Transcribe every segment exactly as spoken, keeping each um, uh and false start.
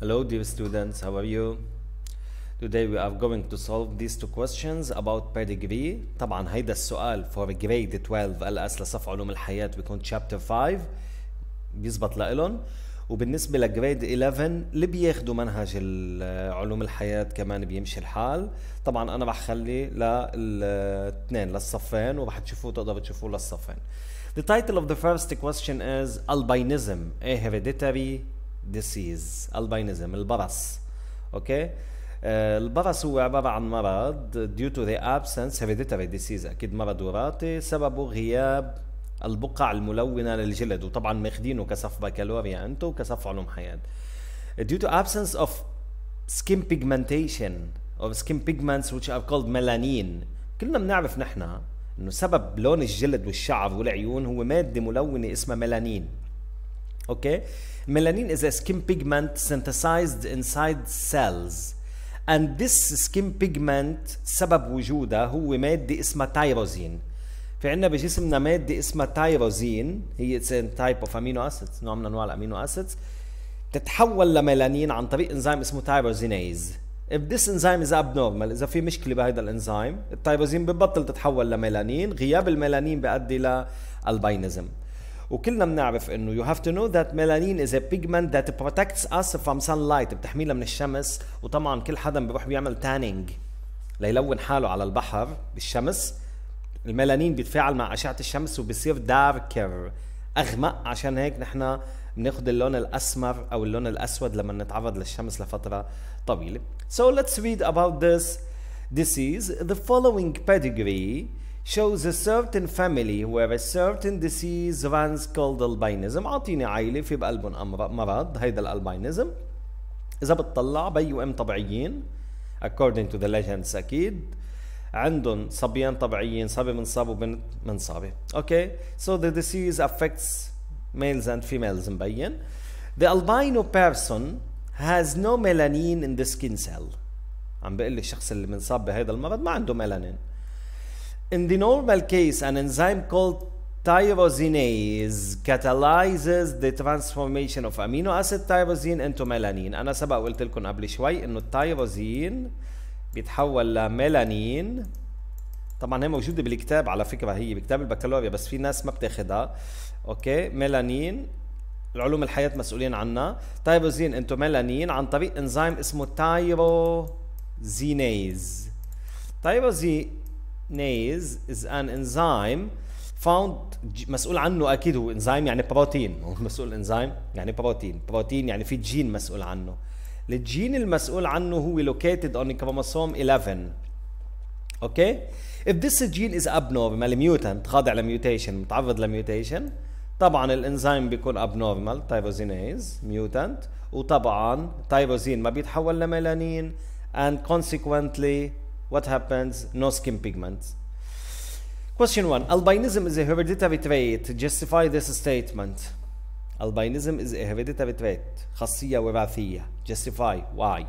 Hello dear students, how are you? Today we are going to solve these two questions about pedigree. طبعا هيدا السؤال for grade twelve ال اس لصف علوم الحياة بيكون chapter five بيزبط لإلن، وبالنسبة لجريد eleven اللي بياخدوا منهج علوم الحياة كمان بيمشي الحال. طبعا أنا رح خلي للاثنين للصفين ورح تشوفوه تقدروا تشوفوه للصفين. The title of the first question is albinism, a hereditary disease. albinism البرص. اوكي okay. uh, البرص هو عبارة عن مرض due to the absence hereditary disease، اكيد مرض وراثي سببه غياب البقع الملونة للجلد، وطبعا ماخدينه كصف بكالوريا انتو وكصف علوم حياة. due to absence of skin pigmentation or skin pigments which are called melanin. كلنا بنعرف نحن انه سبب لون الجلد والشعر والعيون هو مادة ملونة اسمها ميلانين. اوكي؟ melanin is a skin pigment synthesized inside cells and this skin pigment سبب وجودها هو مادة اسمها تايروزين. في عندنا بجسمنا مادة اسمها تايروزين، هي it's a type of amino acids، نوع من انواع الامينو acids، تتحول لميلانين عن طريق انزيم اسمه تايروزينيز. if this enzyme is abnormal، اذا في مشكلة بهذا الانزيم التايروزين ببطل تتحول لميلانين، غياب الميلانين بيؤدي لالبينيزم. وكلنا بنعرف انه you have to know that melanin is a pigment that protects us from sunlight، بتحمينا من الشمس، وطبعا كل حدا بيروح بيعمل تانينج ليلون حاله على البحر بالشمس، الميلانين بيتفاعل مع اشعة الشمس وبيصير داركر اغمق، عشان هيك نحن بناخذ اللون الاسمر او اللون الاسود لما نتعرض للشمس لفترة طويلة. So let's read about this disease. The following pedigree shows a certain family where a certain disease runs called albinism. اعطيني عائلة في بقلبهم مرض هيدا الالبينيزم. اذا بتطلع بي وام طبيعيين according to the legends، اكيد عندهم صبيان طبيعيين، صبي منصاب وبنت منصابة. اوكي؟ so the disease affects males and females مبين. The albino person has no melanin in the skin cell. عم بقول لي الشخص اللي منصاب بهذا المرض ما عنده ميلانين. In the normal case, an enzyme called tyrosinase catalyzes the transformation of amino acid tyrosine into melanin. أنا سبق قلت لكم قبل شوي إنه التايروزين بيتحول لميلانين. طبعا هي موجودة بالكتاب على فكرة، هي بكتاب البكالوريا بس في ناس ما بتاخدها. أوكي، ميلانين العلوم الحياة مسؤولين عنها. تايروزين انتو ميلانين عن طريق انزيم اسمه تايروزينيز. تايروزينيز is an enzyme found، مسؤول عنه اكيد هو انزيم يعني بروتين، هو مسؤول انزيم يعني بروتين، بروتين يعني في جين مسؤول عنه. الجين المسؤول عنه هو located on chromosome eleven. اوكي؟ if this gene is abnormal mutant خاضع لميوتيشن، متعرض لميوتيشن، طبعا الانزيم بيكون abnormal تايروزينيز mutant، وطبعا تايروزين ما بيتحول لميلانين and consequently what happens? No skin pigments. Question one. Albinism is a hereditary trait. Justify this statement. Albinism is a hereditary trait. خاصية وراثية. Justify. Why?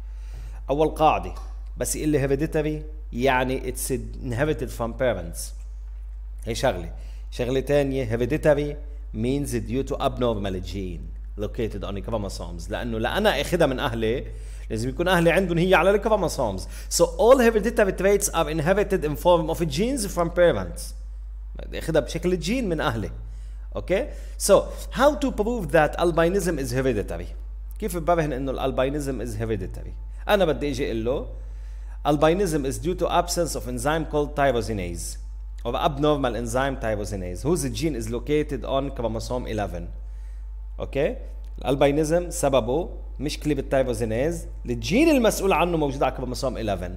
أول قاعدة بس اللي hereditary يعني it's inherited from parents. هي شغلة. شغلة تانية hereditary means due to abnormal gene located on the chromosomes، لأنه لأنا أخذها من أهلي لازم يكون أهلي عندهم هي على الكروموسومز. So all hereditary traits are inherited in form of genes from parents. أخذها بشكل الجين من أهلي. Okay? So how to prove that albinism is hereditary؟ كيف برهن إنه الالبينيزم is hereditary؟ أنا بدي أجي أقول له albinism is due to absence of enzyme called tyrosinase or abnormal enzyme tyrosinase whose gene is located on chromosome eleven. اوكي؟ الالبينيزم سببه مشكله بالتايروزينيز، الجين المسؤول عنه موجود على كروموسوم eleven.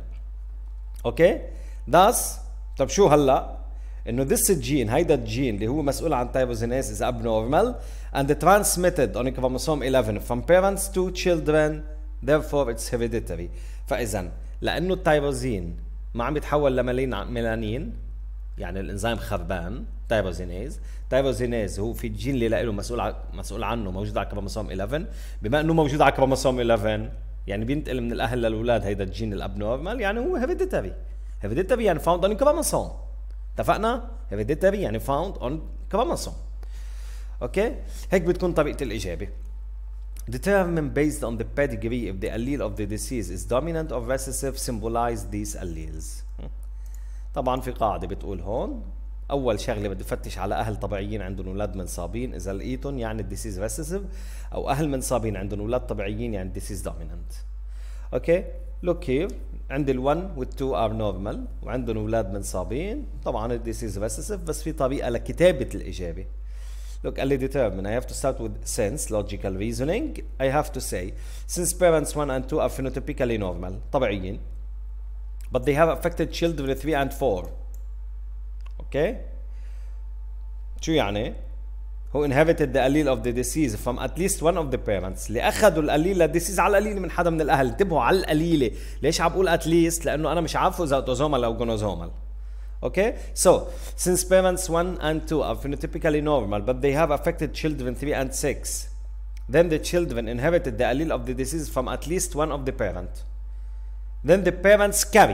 اوكي؟ thus طب شو هلا؟ انه this gene هيدا الجين اللي هو مسؤول عن تايروزينيز is abnormal and transmitted on chromosome eleven from parents to children, therefore it's hereditary. فاذا لانه التايروزين ما عم يتحول لميلانين يعني الانزيم خربان تايروزينيز، تايروزينيز هو في الجين اللي له مسؤول مسؤول عنه موجود على كروموسوم eleven، بما انه موجود على كروموسوم eleven يعني بينتقل من الاهل للاولاد هيدا الجين الابنورمال، يعني هو هيريديتري. هيريديتري يعني فاوند اون كروموسوم، اتفقنا؟ هيريديتري يعني فاوند اون كروموسوم. اوكي؟ هيك بتكون طريقة الإجابة. Determine based on the pedigree if the allele of the disease is dominant or recessive, symbolize these alleles. طبعا في قاعدة بتقول هون أول شغلة بدي فتش على أهل طبيعيين عندهم أولاد منصابين، إذا لقيتهم يعني الديسيز recessive، أو أهل منصابين عندهم أولاد طبيعيين يعني الديسيز dominant. أوكي look here، عندي ال one وال two are normal وعندهم أولاد منصابين، طبعا الديسيز recessive، بس في طريقة لكتابة الإجابة. Look, I'll determine. I have to start with sense, logical reasoning. I have to say, since parents one and two are phenotypically normal, طبيعيين, but they have affected children three and four. Okay? شو يعني؟ Who inherited the allele of the disease from at least one of the parents. اللي أخذوا القليل للديسيز على القليل من حدا من الأهل. انتبهوا على القليلة. ليش عم بقول at least؟ لأنه أنا مش عارفه إذا autosomal أو gonosomal. Okay, so since parents one and two are phenotypically normal, but they have affected children three and six, then the children inherited the allele of the disease from at least one of the parents. Then the parents carry,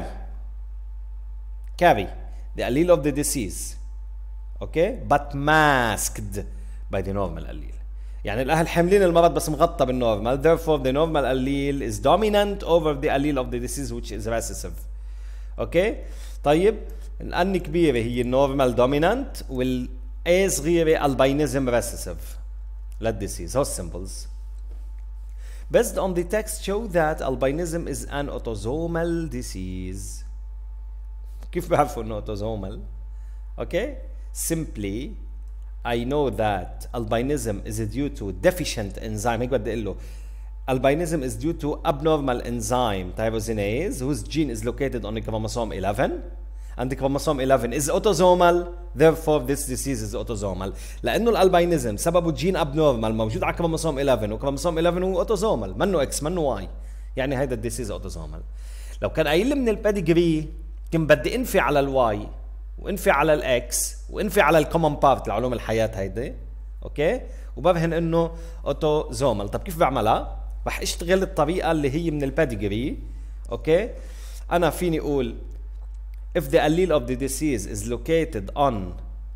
carry the allele of the disease, okay, but masked by the normal allele. يعني الأهل حاملين المرض بس مغطى بالnormal. Therefore, the normal allele is dominant over the allele of the disease which is recessive. Okay, طيب. الأن كبيرة هي النورمال دومينانت والA صغيرة البينزم recessive للديسيز. هو السيمبلز. Based on the text show that albinism is an autosomal disease. كيف بعرفوا إنه autosomal؟ Okay? Simply I know that albinism is due to deficient enzyme. هيك بدي أقول له albinism is due to abnormal enzyme tyrosinase whose gene is located on chromosome eleven. And the chromosome eleven is autosomal, therefore this disease is autosomal. لأنه الألبينيزم سببه جين abnormal موجود على كروموسوم eleven وكروموسوم eleven هو autosomal، منه X منه Y، يعني هيدا الديسيز autosomal. لو كان قايل لي من البيديجري كنت بدي انفي على الواي وانفي على الاكس وانفي على الكومن بارت لعلوم الحياة هيدي، اوكي؟ وببهن انه autosomal. طب كيف بعملها؟ رح اشتغل الطريقة اللي هي من البيديجري، اوكي؟ أنا فيني أقول if the allele of the disease is located on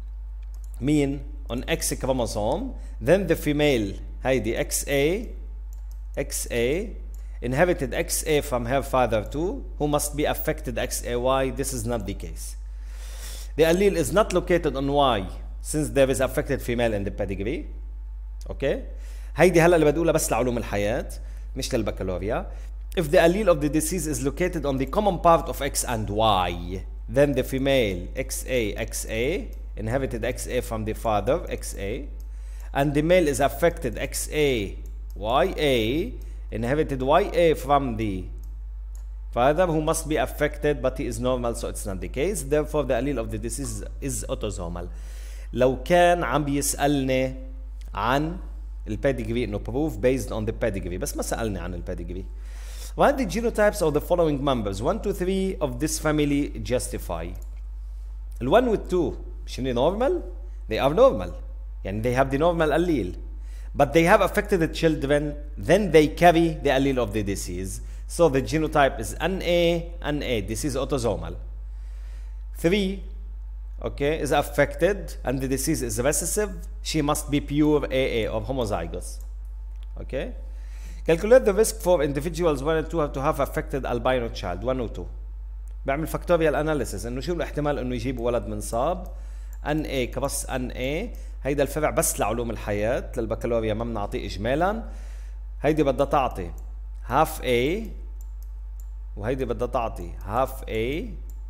mean on X chromosome, then the female هيدي إكس إيه إكس إيه inherited إكس إيه from her father too, who must be affected إكس إيه واي. This is not the case. The allele is not located on Y since there is affected female in the pedigree. Okay? هيدي هلا اللي بدي اقولها بس لعلوم الحياة مش للبكالوريا. If the allele of the disease is located on the common part of X and Y, then the female إكس إيه إكس إيه inherited إكس إيه from the father إكس إيه, and the male is affected إكس إيه واي إيه inherited واي إيه from the father, who must be affected but he is normal, so it's not the case. Therefore the allele of the disease is autosomal. لو كان عم بيسألني عن البيديجري انه proof based on the pedigree، بس ما سألني عن البيديجري. What the genotypes of the following members one to three of this family justify? ال one with two مش normal؟ They are normal. يعني they have the normal allele. But they have affected the children, then they carry the allele of the disease. So the genotype is N A, N A. This is autosomal. Three, okay, is affected and the disease is recessive. She must be pure A A or homozygous. Okay? Calculate the risk for individuals one and two have to have affected albino child one or two. بعمل factorial analysis انه شو الاحتمال انه يجيب ولد منصاب N A كبس N A. هيدا الفرع بس لعلوم الحياة، للبكالوريا ما بنعطيه اجمالا. هيدي بدها تعطي half A وهيدي بدها تعطي half A.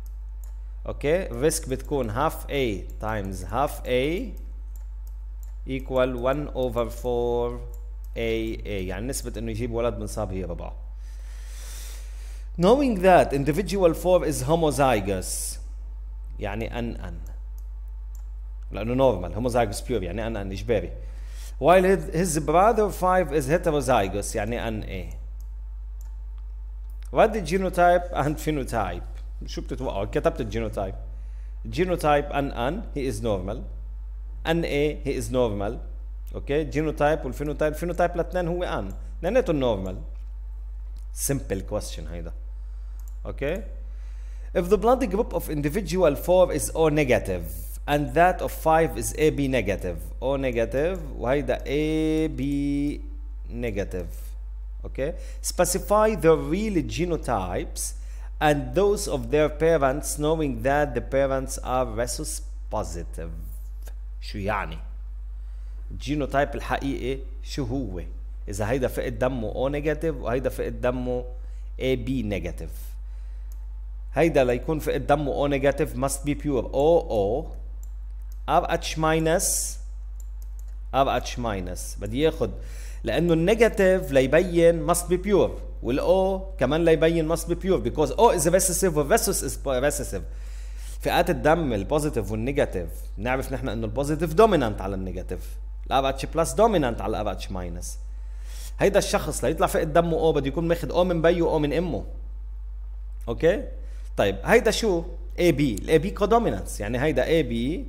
اوكي، الريسك بتكون half A times half A equal one over four A A، يعني نسبة انه يجيب ولد منصاب هي ربعه. Knowing that individual four is homozygous يعني N N لأنه normal homozygous pure يعني N N إجباري. While his brother five is heterozygous يعني N A. What the genotype and phenotype؟ شو بتتوقعوا؟ كتبت الجينوتايب. genotype N N he is normal. N A he is normal. اوكي، جينوتايب والفينوتايب، الفينوتايب الاثنين هو N، اثنيناتهم normal. Simple question هيدا. اوكي. If the blood group of individual four is O negative and that of five is A B negative. O negative وهيدا A B negative. Okay, specify the real genotypes and those of their parents knowing that the parents are rhesus positive. شو يعني؟ الجينوتايب الحقيقي شو هو؟ إذا هيدا فئة دمه O negative وهيدا فئة دمه A B negative. هيدا ليكون فئة دمه O negative must be pure O O R H minus R H minus. بدي ياخد لأنه النيجاتيف ليبين must be pure والO كمان ليبين must be pure because O is recessive والريسوس is recessive. فئات الدم البوزيتيف والنيجاتيف نعرف نحن انه البوزيتيف دومينانت على النيجاتيف، الار اتش بلس دومينانت على الار اتش ماينس. هيدا الشخص ليطلع فئة دمه او بده يكون ماخذ او من بيه او من امه. اوكي؟ طيب هيدا شو؟ اي بي، الاي بي كودومينانس، يعني هيدا اي بي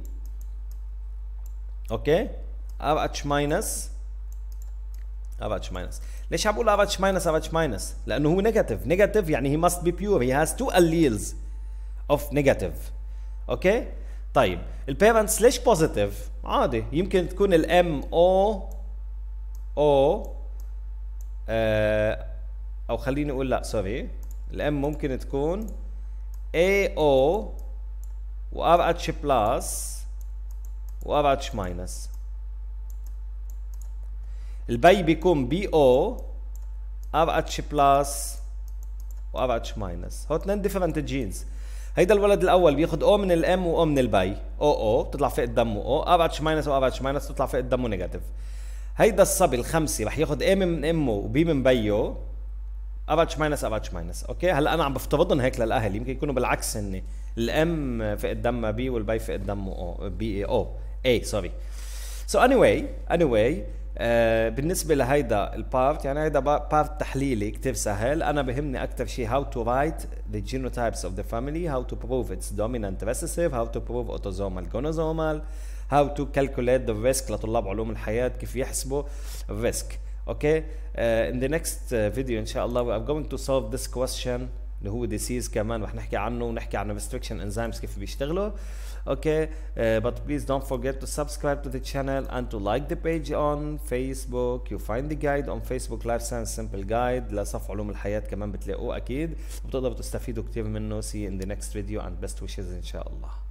اوكي؟ ار اتش ماينس ار اتش ماينس. ليش عم بقول ار اتش ماينس ار اتش ماينس؟ لانه هو نيجاتيف، نيجاتيف يعني هي ماست بي بيور، هي هاز تو alleles اوف نيجاتيف. اوكي؟ طيب البيرنتس ليش بوزيتيف؟ عادي، يمكن تكون الام او او آه او خليني اقول لا سوري، الام ممكن تكون اي او وار اتش بلس وار اتش ماينس. البي بيكون بي او ار اتش بلس وار اتش ماينس. هو اثنين ديفرنت جينز. هيدا الولد الاول بياخذ او من الام واو من البي، او او بتطلع فئة دمه او، ار اتش ماينس وار اتش ماينس بتطلع فئة دمه نيجاتيف. هيدا الصبي الخمسي رح ياخذ اي من امه وبي من بيه، ار اتش ماينس ار اتش ماينس. اوكي هلا انا عم بفترضهم هيك للاهل، يمكن يكونوا بالعكس، هن الام فئة دمها بي والبي فئة دمه او بي او اي سوري. سو اني واي اني واي آه بالنسبه لهيدا البارت، يعني هيدا بارت تحليلي كتير سهل. انا بهمني اكثر شيء how to write the genotypes of the family, how to prove it's dominant recessive, how to prove autosomal gonosomal, how to calculate the risk لطلاب علوم الحياه كيف يحسبوا الريسك. اوكي uh, in the next uh, video ان شاء الله we are going to solve this question اللي هو disease كمان رح نحكي عنه، ونحكي عن restriction enzymes كيف بيشتغلوا. Okay, uh, but please don't forget to subscribe to the channel and to like the page on Facebook. You find the guide on Facebook, Life Science Simple Guide لصف علوم الحياة كمان بتلاقوه أكيد، وبتقدروا تستفيدوا كتير منه. See you in the next video and best wishes إن شاء الله.